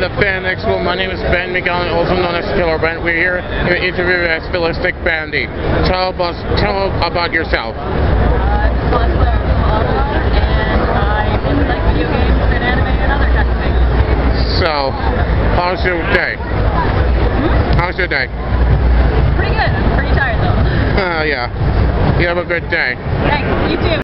the Fan Expo. My name is Ben McGowan, also known as Killer Ben. We're here to interview as Ballistic Bambi. Tell about yourself. Cosplayer from Ottawa, and I really like video games and anime and other kinds of things. So, how's your day? How's your day? Pretty good. I'm pretty tired though. Yeah. You have a good day. Thanks. You too.